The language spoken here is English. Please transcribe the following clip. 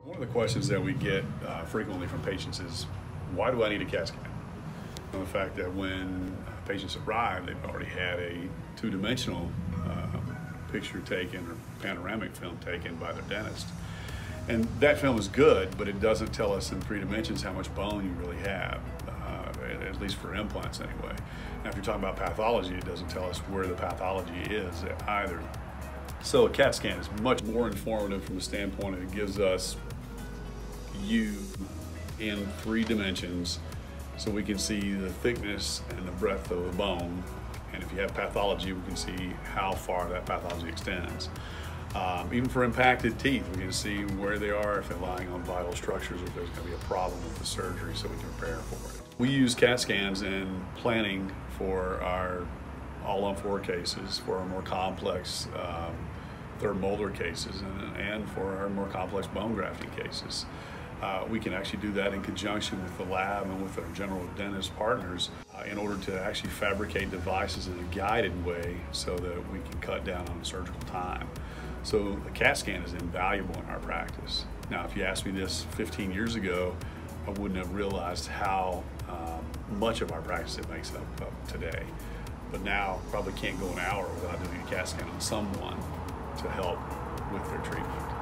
One of the questions that we get frequently from patients is, why do I need a CAT scan? And the fact that when patients arrive, they've already had a two-dimensional picture taken or panoramic film taken by their dentist. And that film is good, but it doesn't tell us in 3 dimensions how much bone you really have, at least for implants anyway. Now, if you're talking about pathology, it doesn't tell us where the pathology is either. So a CAT scan is much more informative from the standpoint that it gives us you in 3 dimensions so we can see the thickness and the breadth of the bone. And if you have pathology, we can see how far that pathology extends. Even for impacted teeth, we can see where they are, if they're lying on vital structures, or if there's going to be a problem with the surgery, so we can prepare for it. We use CAT scans in planning for our all-on-4 cases, for our more complex third molar cases, and for our more complex bone grafting cases. We can actually do that in conjunction with the lab and with our general dentist partners in order to actually fabricate devices in a guided way so that we can cut down on surgical time. So the CAT scan is invaluable in our practice. Now, if you asked me this 15 years ago, I wouldn't have realized how much of our practice it makes up today. But now, probably can't go an hour without doing a CAT scan on someone to help with their treatment.